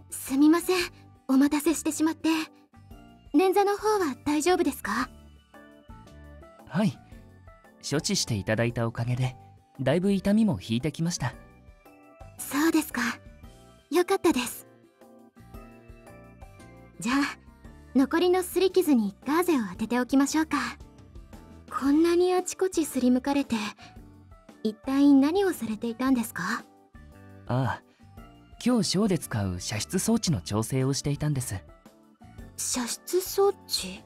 すみません、お待たせしてしまって。捻挫の方は大丈夫ですか？ はい、処置していただいたおかげでだいぶ痛みも引いてきました。 そうですか。よかったです。じゃあ残りの擦り傷にガーゼを当てておきましょうか。こんなにあちこちすりむかれて、一体何をされていたんですか？ ああ、今日ショーで使う射出装置の調整をしていたんです。 射出装置？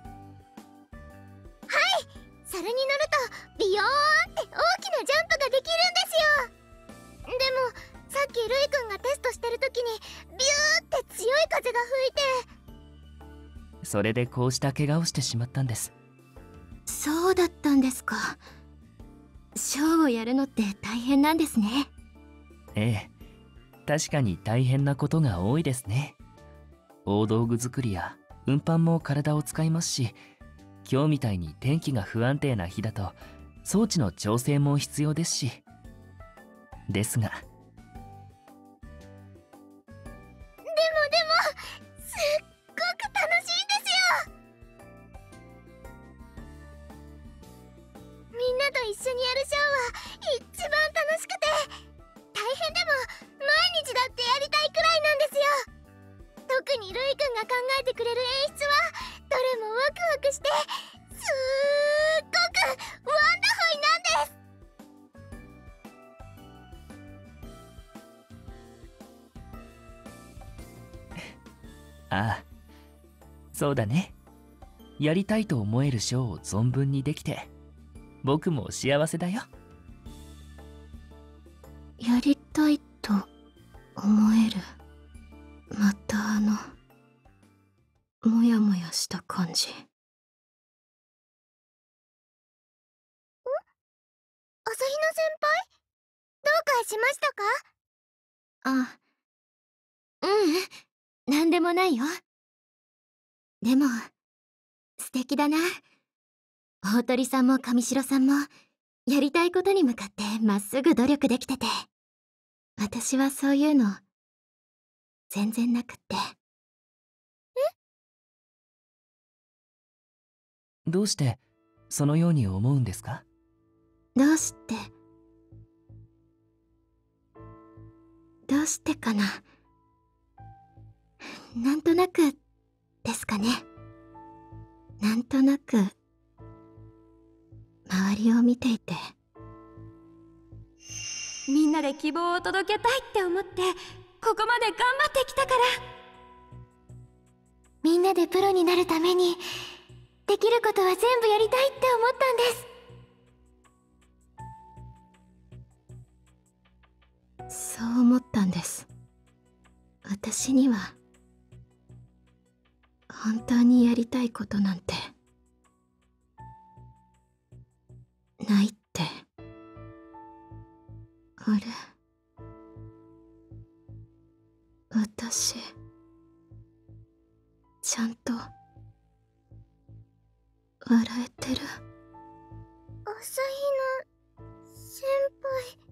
それに乗るとビヨーンって大きなジャンプができるんですよ。でもさっきルイくんがテストしてる時にビューって強い風が吹いて、 それでこうした怪我をしてしまったんです。 そうだったんですか。ショーをやるのって大変なんですね。 ええ、確かに大変なことが多いですね。大道具作りや運搬も体を使いますし、今日みたいに天気が不安定な日だと装置の調整も必要ですし。ですが、 すっごく楽しいんですよ。みんなと一緒にやるショーは一番楽しくて、大変でも毎日だってやりたいくらいなんですよ。特にルイくんが考えてくれる演出はどれもワクワクして、すっごくワンダホイなんです。 ああ、そうだね。やりたいと思えるショーを存分にできて、僕も幸せだよ。 やりたいと思える。またもやもやした感じ。 朝日奈先輩、どうかしましたか？ あ、ううん、なんでもないよ。でも素敵だな。大鳥さんも上白さんもやりたいことに向かってまっすぐ努力できてて、私はそういうの全然なくって。 どうしてそのように思うんですか？ どうしてかな。なんとなくですかね。なんとなく周りを見ていて、 みんなで希望を届けたいって思ってここまで頑張ってきたから。 みんなでプロになるためにできることは全部やりたいって思ったんです。 そう思ったんです。私には本当にやりたいことなんてないって。あれ、私ちゃんと笑えてる？ 朝日奈先輩。